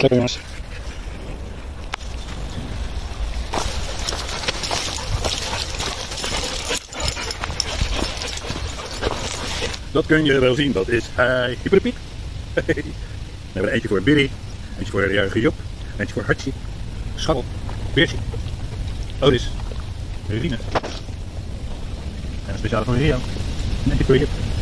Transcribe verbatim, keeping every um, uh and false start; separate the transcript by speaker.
Speaker 1: lekker jongens.
Speaker 2: Dat kun je wel zien, dat is hij. Hyperpiep. We hebben er eentje voor Billy, eentje voor de jarige Job, eentje voor Hartje, Scharrel, Beertje, Otis, Rine. En een speciale voor Rio. En eentje voor Jip.